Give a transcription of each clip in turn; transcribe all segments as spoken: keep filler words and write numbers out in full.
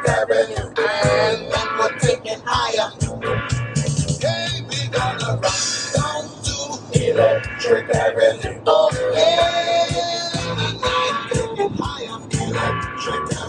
Avenue, and then we'll take it higher. Hey, we gonna rock down to Electric Avenue. Oh yeah, take it higher. Electric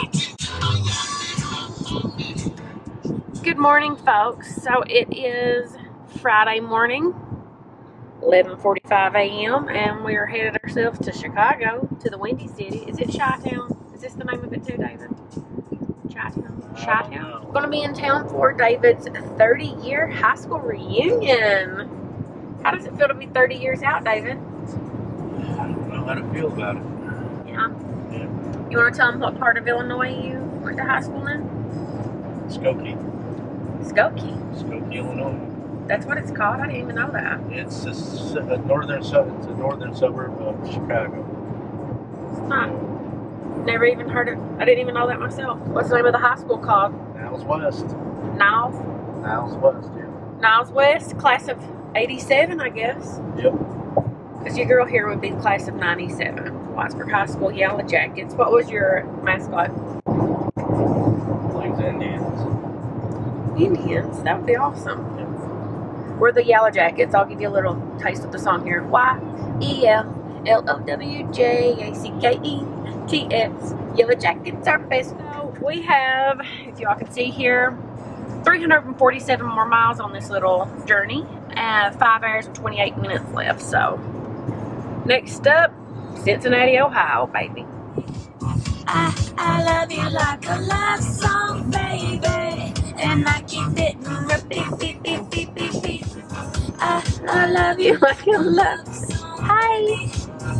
Avenue. Good morning, folks. So it is Friday morning, eleven forty-five a m and we're headed ourselves to Chicago, to the Windy City. Is it Chi-Town? Is this the name of it too, David? Chi-Town? Chi-Town? We're going to be in town for David's thirty year high school reunion. How does it feel to be thirty years out, David? I don't know how to feel about it. Yeah. Yeah. You want to tell them what part of Illinois you went to high school in? Skokie. Skokie. Skokie, Illinois. That's what it's called? I didn't even know that. It's a, s- a northern sub. It's a northern suburb of Chicago. Huh. Never even heard it. I didn't even know that myself. What's the name of the high school called? Niles West. Niles? Niles West, yeah. Niles West, class of eighty-seven, I guess. Yep. Because your girl here would be class of ninety-seven. Whitesburg High School, Yellow Jackets. What was your mascot? Plains Indians. Indians. That would be awesome. Yep. We're the Yellow Jackets. I'll give you a little taste of the song here. Y E L L O W J A C K E T S. Yellow Jackets are best. So we have, if y'all can see here, three hundred forty-seven more miles on this little journey. Uh, five hours and twenty-eight minutes left. So next up, Cincinnati, Ohio, baby. I, I love you like a love song, baby. And I keep it repeat, beep, beep, beep, beep, beep. I, I love you like a love song. Hi.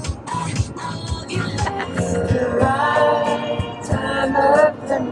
It's the right time of the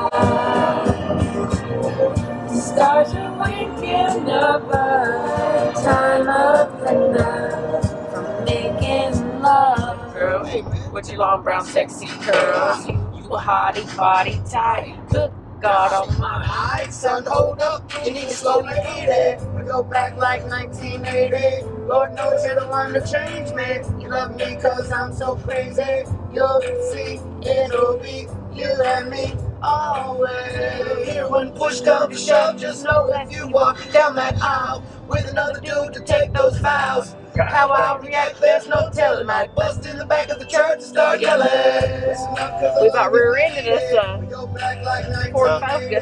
night. Stars are waking up. Time of the night. From making love. Girl, hey, with your long brown sexy curls, you a hottie body type. Good God almighty. Alright, son, hold up. You need to slowly eat it. We go back like nineteen eighty. Lord knows you're the one to change me. You love me cause I'm so crazy. You'll see, it'll be you and me always. Here when push comes to shove, just know if you walk down that aisle with another dude to take those vows, how I'll react, there's no telling. Might bust in the back of the church and start yelling. We about rear-ended us, uh, Ford Focus.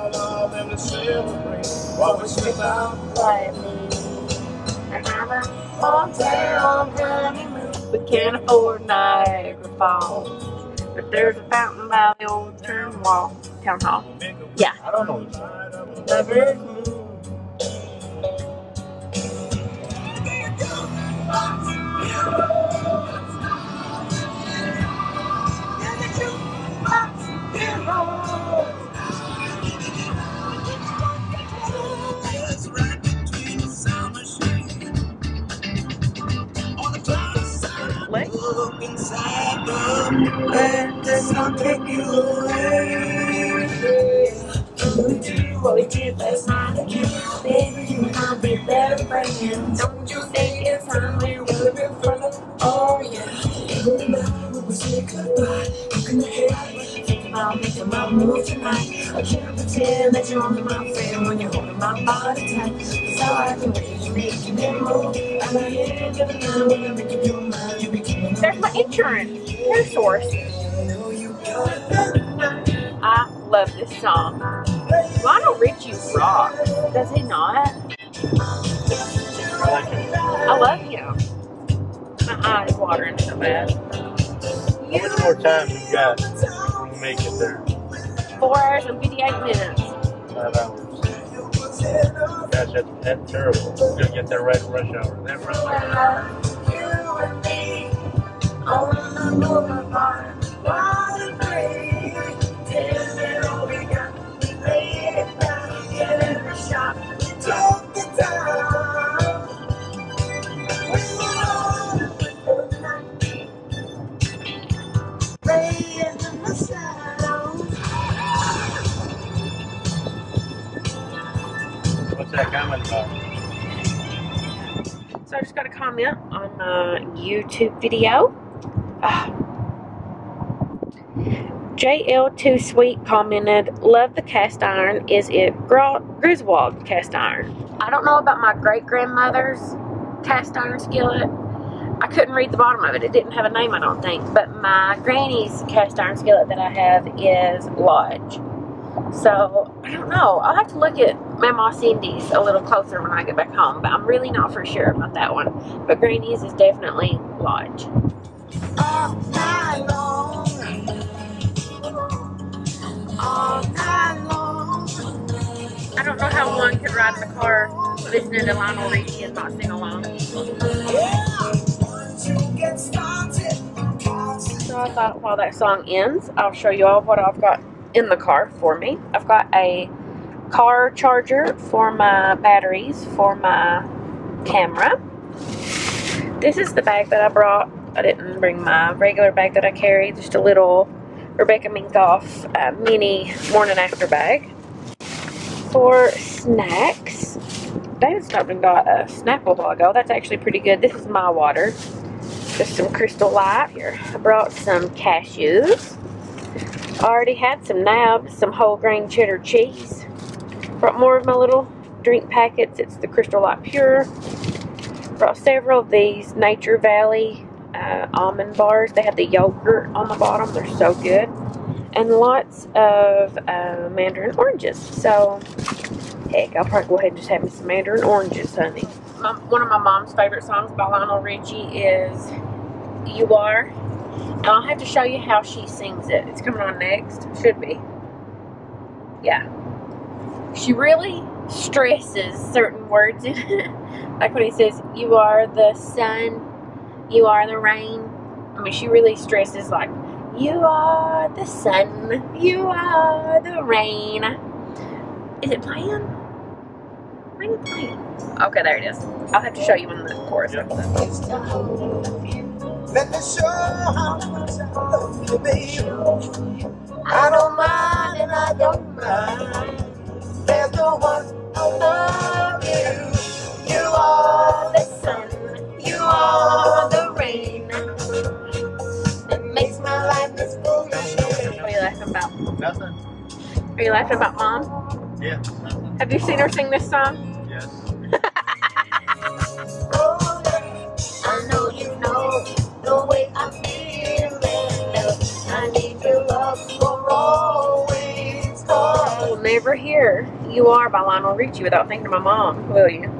Hometown honeymoon. We can't afford Niagara Falls, but there's a fountain by the old town wall, town hall. Yeah. I don't know this one. Lovers. Look inside the bed that's gonna take you away. Don't do what we did last night again. Baby, you and I'll be better friends. Don't you think it's time we were a bit further? Oh yeah. Remember when we said goodbye? Look in the head, think about making my move tonight. I can't pretend that you're only my friend when you're holding my body tight. Cause I like the way you make me move. I'm not here to now when I'm making your mind. You be killing There's my insurance. Hair source. I love this song. Lionel Richie rocks. Does he not? I like it. I love him. My eyes watering so bad. How much more time you got when you make it there? Four hours and fifty-eight minutes. Five hours. Gosh, that's, that's terrible. We're going to get there right at rush hour. That rush hour. You and me on the boulevard. What a breeze. Tell me all we got. We laid it down. Get in the shop. We took the time. We were the night. Laying in the shadows. What's that comment about? So I just got a comment on a YouTube video. Uh, J L Too Sweet commented, love the cast iron. Is it Gr Griswold cast iron? I don't know about my great-grandmother's cast iron skillet. I couldn't read the bottom of it. It didn't have a name, I don't think. But my granny's cast iron skillet that I have is Lodge. So, I don't know. I'll have to look at Mama Cindy's a little closer when I get back home. But I'm really not for sure about that one. But granny's is definitely Lodge. All night long. All night long. I don't know how one could ride in the car listening to Lionel Richie and not sing along. So I thought while that song ends, I'll show you all what I've got in the car for me. I've got a car charger for my batteries for my camera. This is the bag that I brought. I didn't bring my regular bag that I carry, just a little Rebecca Minkoff uh, mini morning after bag. For snacks, David stopped and got a Snapple a while ago. That's actually pretty good. This is my water. Just some Crystal Light here. I brought some cashews. I already had some nabs, some whole grain cheddar cheese. Brought more of my little drink packets. It's the Crystal Light Pure. Brought several of these Nature Valley uh, almond bars. They have the yogurt on the bottom. They're so good. And lots of uh, mandarin oranges. So, heck, I'll probably go ahead and just have me some mandarin oranges, honey. My, one of my mom's favorite songs by Lionel Richie is You Are. And I'll have to show you how she sings it. It's coming on next. Should be. Yeah. She really stresses certain words in it. Like when he says, you are the sun, you are the rain. I mean, she really stresses like, you are the sun, you are the rain. Is it playing? When is it playing? Okay, there it is. I'll have to show you when the chorus comes up. Let me show how much I love you, baby. I don't mind and I don't mind. There's no one I love you. You are the sun, you are the rain. That makes my life this full. What are you laughing about? Nothing. Are you laughing about Mom? Yeah, nothing. Have you seen her sing this song? Yes. Oh, I know you know the way I feel and love. I need your love for always. I will never hear You Are by Lionel Richie without thinking of my mom, will you?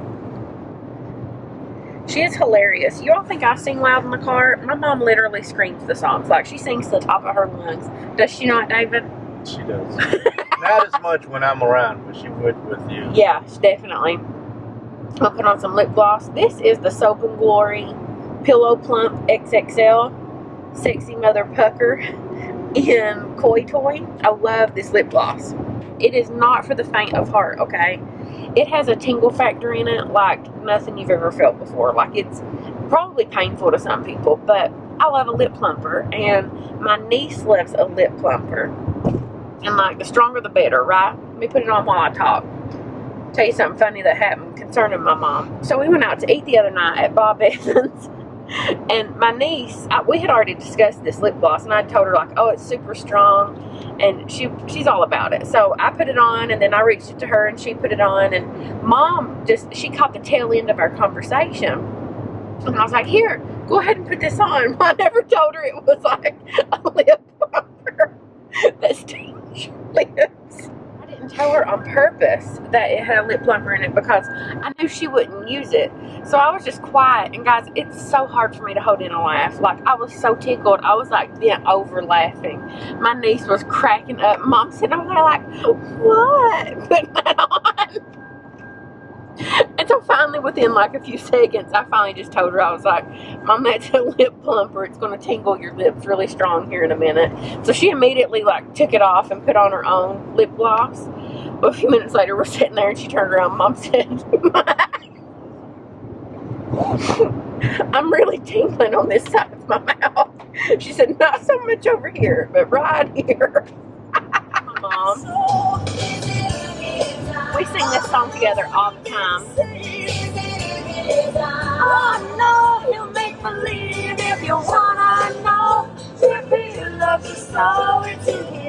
She is hilarious. You all think I sing loud in the car? My mom literally screams the songs. Like, she sings to the top of her lungs. Does she not, David? She does. Not as much when I'm around, but she would with you. Yeah, definitely. I'll put on some lip gloss. This is the Soap and Glory Pillow Plump X X L Sexy Mother Pucker in Koi Toy. I love this lip gloss. It is not for the faint of heart, okay? It has a tingle factor in it like nothing you've ever felt before. Like, it's probably painful to some people, but I love a lip plumper, and my niece loves a lip plumper. And, like, the stronger the better, right? Let me put it on while I talk. Tell you something funny that happened concerning my mom. So we went out to eat the other night at Bob Evans. And my niece, I, we had already discussed this lip gloss, and I told her, like, oh, it's super strong, and she she's all about it. So I put it on, and then I reached it to her, and she put it on, and Mom just, she caught the tail end of our conversation. And I was like, here, go ahead and put this on. Well, I never told her it was like a lip plumper that stings your lips. I didn't tell her on purpose that it had a lip plumper in it because I knew she wouldn't use it. So I was just quiet. And guys, it's so hard for me to hold in a laugh. Like, I was so tickled. I was like bent over laughing. My niece was cracking up. Mom sitting over there like, what? Putting that on. And so finally, within like a few seconds, I finally just told her, I was like, Mom, that's a lip plumper. It's going to tingle your lips really strong here in a minute. So she immediately like took it off and put on her own lip gloss. But a few minutes later, we're sitting there and she turned around. Mom said, I'm really tingling on this side of my mouth. She said, not so much over here, but right here. Mom. We sing this song together all the time. Oh no, you make believe if you wanna know. If he loves you so, it's in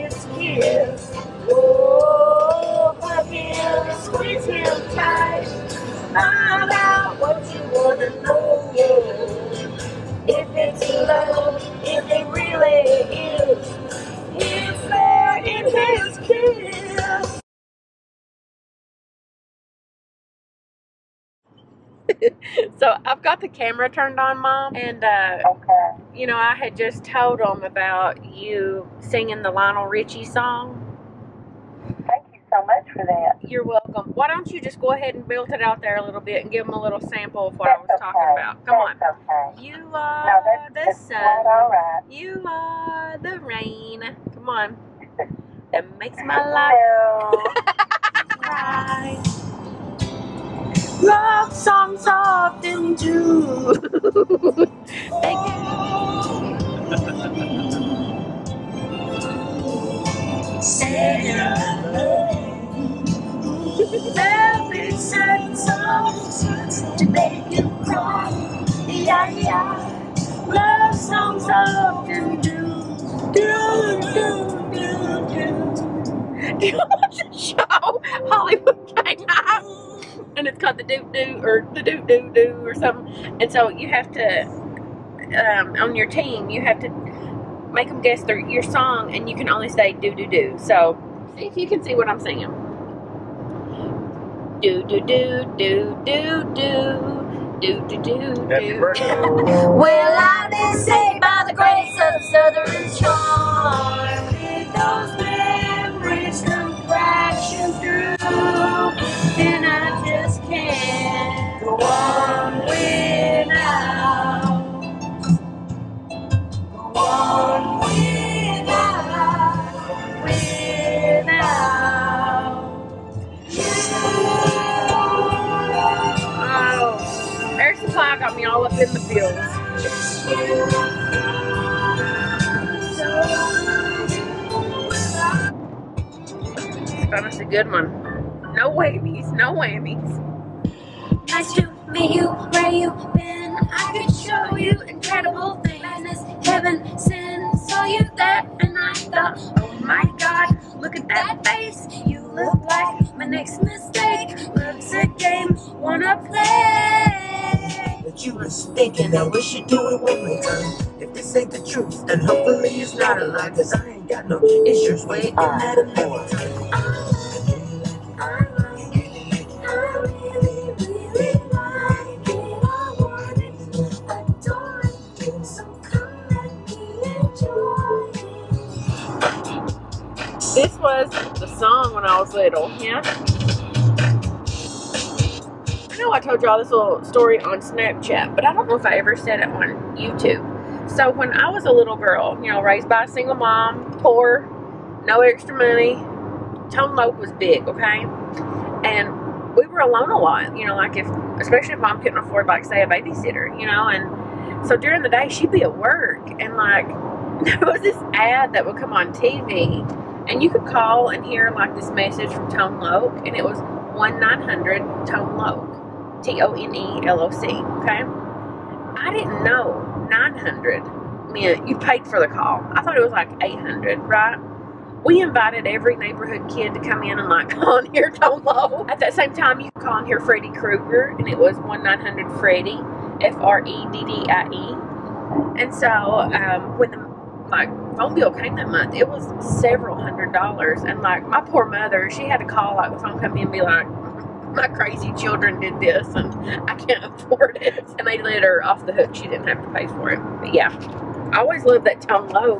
kiss. Oh, hug him, squeeze him tight. Find out what you wanna know. If it's love, if it really is, it's there in his kiss. So I've got the camera turned on, Mom, and uh, Okay. you know, I had just told them about you singing the Lionel Richie song. Thank you so much for that. You're welcome. Why don't you just go ahead and build it out there a little bit and give them a little sample of what I was That's talking okay. about? Come on. That's okay. You No, are that's, the that's sun. quite all right. You are the rain. Come on. That makes my life Hello. cry. Love songs often do. Thank you. Say I love you. There'll be certain songs to make you cry. Yeah, yeah. Love songs often do. Do, do, do, do. Do you watch the show Hollywood K-Night? And it's called the Doo Doo or the Doo Doo Doo or something. And so you have to, um, on your team, you have to make them guess their, your song, and you can only say do do do. So see if you can see what I'm singing. Do do do do do do do do do Happy do. birthday. Well, I've been saved by the grace of Southern charm. With those memories come crashing through, and I just can't go on without, go on without, without you. Oh, Air Supply got me all up in the fields. Just you. That's a good one. No whammies, no whammies. Nice to meet you, where you been? I could show you incredible things. Madness, heaven, sin, saw you there, and I thought, oh my God, look at that face. You look like my next mistake. Love's a game, wanna play. That you was thinking, I wish you'd do it one more time. If this ain't the truth, then hopefully it's not a lie. Cause I ain't got no issues waiting at a time. I really, really like it. I want it, adore it. So come let me enjoy it. This was the song when I was little, yeah? I know I told y'all this little story on Snapchat, but I don't know if I ever said it on YouTube. So when I was a little girl, you know, raised by a single mom, poor, no extra money, Tone Loc was big, okay? And we were alone a lot, you know, like if, especially if mom couldn't afford, like, say, a babysitter, you know, and so during the day, she'd be at work, and, like, there was this ad that would come on T V, and you could call and hear, like, this message from Tone Loc, and it was one nine hundred Tone Loc, T O N E L O C, okay? I didn't know nine hundred meant you paid for the call. I thought it was, like, eight hundred, right? We invited every neighborhood kid to come in and, like, call and hear Tone Loc. At that same time, you could call and hear Freddy Krueger, and it was one nine hundred Freddy, F R E D D I E. And so, um, when the, like, phone bill came that month, it was several hundred dollars. And, like, my poor mother, she had to call, like, the phone company and be like, my crazy children did this, and I can't afford it. And they let her off the hook. She didn't have to pay for it. But, yeah, I always loved that Tone Loc.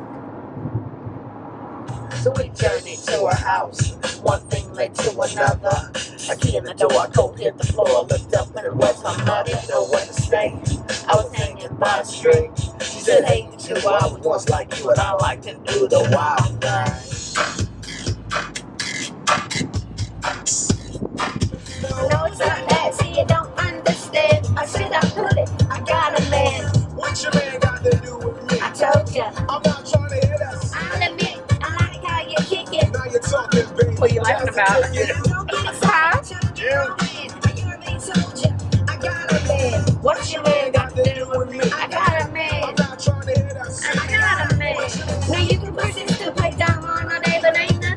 So we journeyed to her house. One thing led to another. A key in the door, cold hit the floor. Looked up and it was her mother. Didn't know where to stay. I was hanging by a string. She said, hey, you two, I was once like you, and I like to do the wild thing. No, it's not that, see, you don't understand. I said I put it, I got a man. What your man got to do with me? I told ya, I'm not trying to hit us. I'll admit, I like how you kick it. Now you're talking, baby. What are you laughing about? Don't get excited, Yeah. I already told ya, I got a man. What your man got to do with me? I got a man. I'm not trying to hit us. I got a man. Now you can persist to play down on all day, but ain't nothing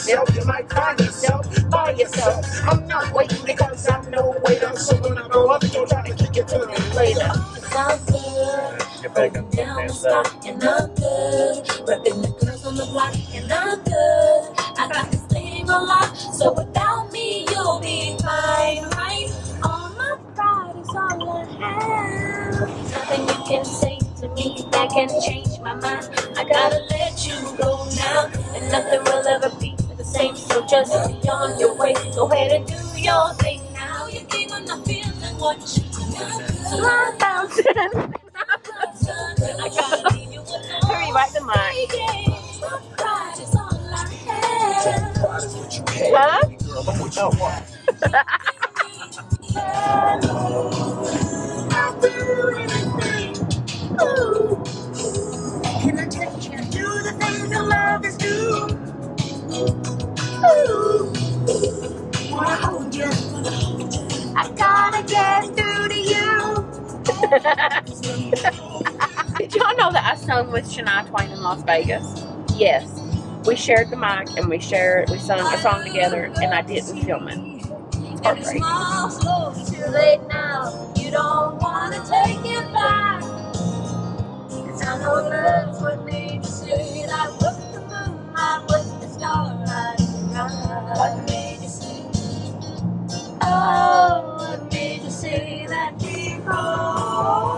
yourself. You might find yourself by yourself. I'm not waiting because I'm no waiter. So when I go up, don't try to kick it to me later. Sounds good. Get back up Down and the stand spot and I'm good. Repping the girls on the block and I'm good. I got this thing on lock, so without me you'll be fine, right? All my pride is all I have. Nothing you can say to me that can change my mind. I gotta let you go now, and nothing will ever be the same. So just be on your way. Go ahead and do your thing now. You're even not feeling what you want. So I bounce it. I gotta leave you alone. Hurry, right the mic. My pride is all I have. Huh? I'll do anything. Ooh. Can I take you to do the things that lovers do? Ooh. Wanna hold you. I gotta get through to you. Did y'all know that I sung with Shania Twain in Las Vegas? Yes. We shared the mic and we shared, we sung a song together, and I didn't film it. It's heartbreaking. Too late now. You don't wanna take it back. Cause I know love's what made you say that. Was the moonlight, was the starlight, what made you say? Oh, what made you say that before?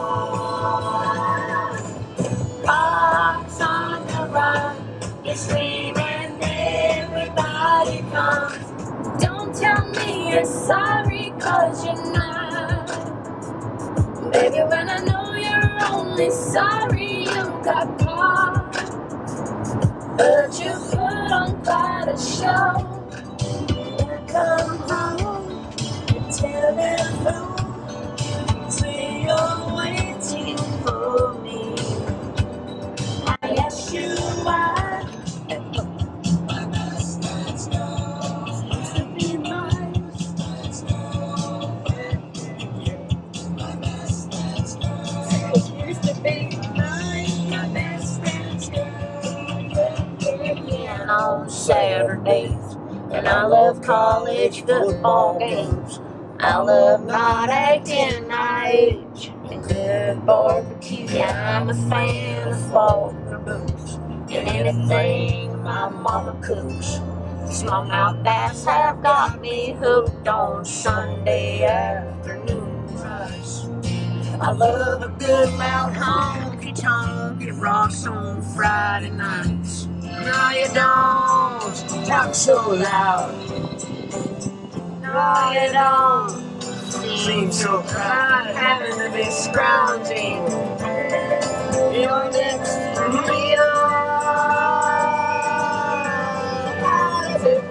Box on the run, you're screaming, everybody comes. Don't tell me you're sorry, cause you're not. Baby, when I know you're only sorry you got caught. But you put on quite a show. And come home and tell them who. Say you're waiting for me. I ask you why. On Saturdays, and I love college football games. I love not acting my age and good barbecue. Yeah, I'm a fan of Faulkner boots and anything my mama cooks. Smallmouth bass have got me hooked on Sunday afternoons. I love a good loud honky tonk. It rocks on Friday nights. No, you don't talk so loud. No, you don't seem so proud of having to be scrounging. You're next to me. How does it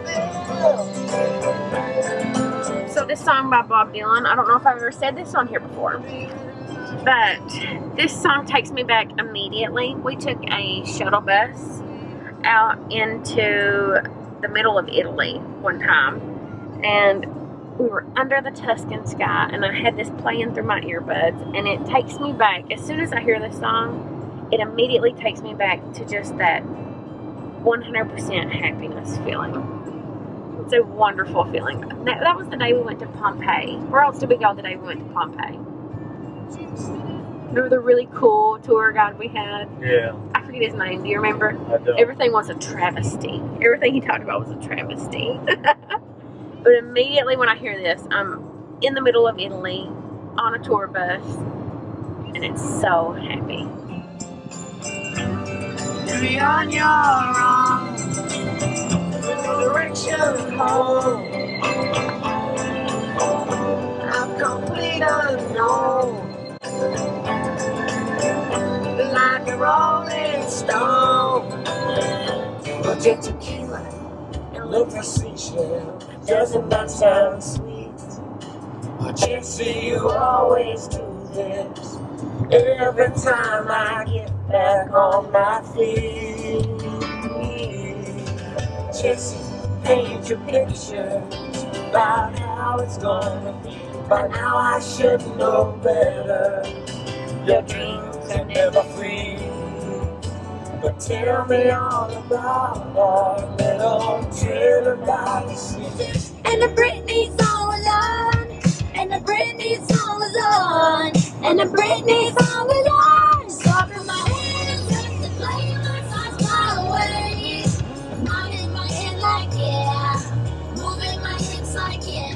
feel? So this song by Bob Dylan, I don't know if I've ever said this on here before, but this song takes me back immediately. We took a shuttle bus out into the middle of Italy one time, and we were under the Tuscan sky, and I had this playing through my earbuds, and it takes me back. As soon as I hear this song, it immediately takes me back to just that one hundred percent happiness feeling. It's a wonderful feeling. That, that was the day we went to Pompeii. Where else did we go the day we went to Pompeii? Remember the really cool tour guide we had? Yeah. I forget his name. Do you remember? I don't. Everything was a travesty. Everything he talked about was a travesty. But immediately when I hear this, I'm in the middle of Italy on a tour bus, and it's so happy. You're on your own, direction home. I'm complete unknown. Like a rolling stone. But your tequila and liquor seashell, doesn't that sound sweet? But Jesse, you always do this every time I get back on my feet. Jesse, paint your pictures about how it's gonna be. By now I should know better. Your dreams are never free. But tell me all about our little Trailer lights. And the Britney song was on. And the Britney song was on. And the Britney song was on. Stopping my hands just to play my thoughts fly away. Nodding my head like yeah. Moving my hips like yeah.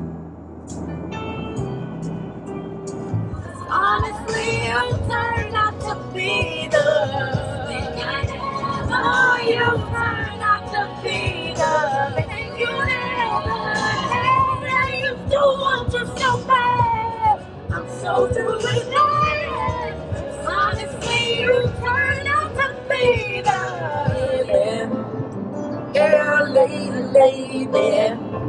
Honestly, you turned out to be the thing I am. Oh, you turned out to be the thing you never had. I used to want you so bad. I'm so through with that. Honestly, you turned out to be the thing. Yeah, lady, lady.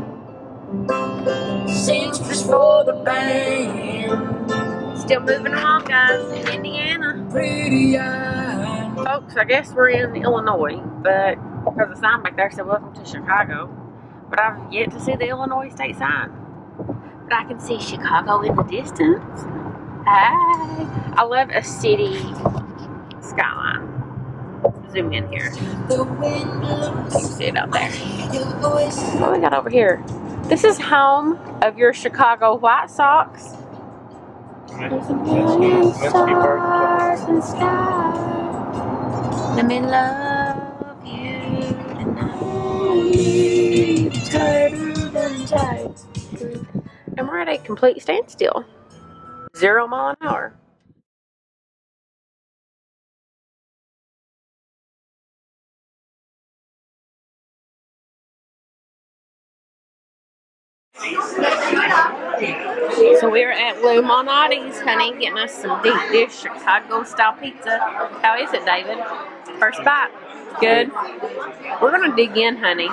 Sings just for the band. Still moving along, guys, in Indiana. Pretty eye. Folks, I guess we're in Illinois, but because the sign back there said welcome to Chicago. But I've yet to see the Illinois state sign. But I can see Chicago in the distance. Hi. I love a city skyline. Zoom in here. The wind blows. You can see it out there. Your voice. What we got over here? This is home of your Chicago White Sox. There's a million stars and stars. Let me love you tonight. Tighter than tight. And we're at a complete standstill. Zero mile an hour. So we're at Lou Malnati's, honey, getting us some deep dish Chicago style pizza. How is it, David? First bite. Good. We're gonna dig in, honey.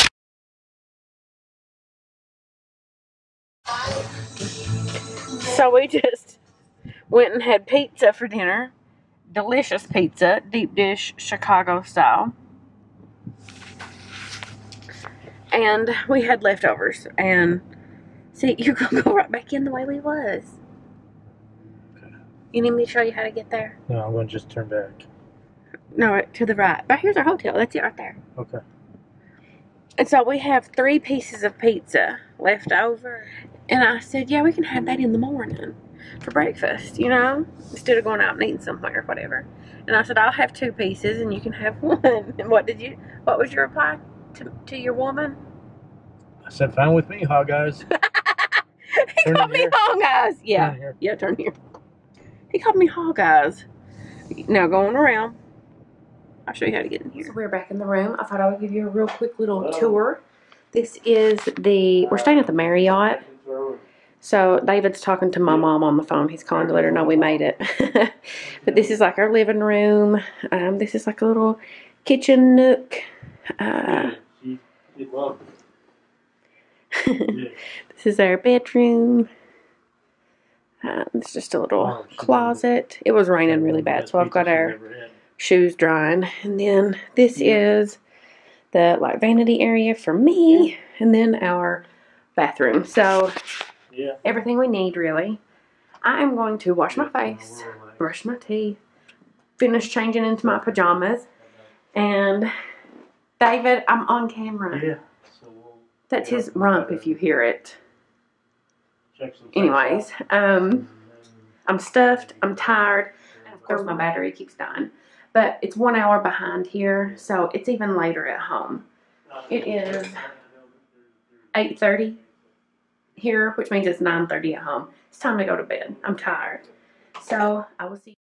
So we just went and had pizza for dinner. Delicious pizza, deep dish Chicago style. And we had leftovers. And see, you're gonna go right back in the way we was. Okay. You need me to show you how to get there? No, I'm going to just turn back. No, to the right. But here's our hotel. That's it right there. Okay. And so we have three pieces of pizza left over. And I said, yeah, we can have that in the morning for breakfast, you know, instead of going out and eating somewhere or whatever. And I said, I'll have two pieces and you can have one. And what did you, what was your reply to, to your woman? I said, fine with me, hog eyes. He Turn called in me here. hog eyes. Yeah. Turn here. Yeah, turn here. He called me hog eyes. Now going around. I'll show you how to get in here. So we're back in the room. I thought I would give you a real quick little tour. This is the, we're staying at the Marriott. So David's talking to my mom on the phone. He's calling to let her know we made it. But this is like our living room. Um, this is like a little kitchen nook. Uh, this is our bedroom. Um, it's just a little closet. It was raining really bad, so I've got our shoes drying. And then this is the like vanity area for me, and then our bathroom. So everything we need, really. I am going to wash my face, brush my teeth, finish changing into my pajamas, and David, I'm on camera. Yeah. That's his rump if you hear it. Anyways, um, I'm stuffed, I'm tired, and of course my battery keeps dying. But it's one hour behind here, so it's even later at home. It is eight thirty here, which means it's nine thirty at home. It's time to go to bed. I'm tired. So I will see you.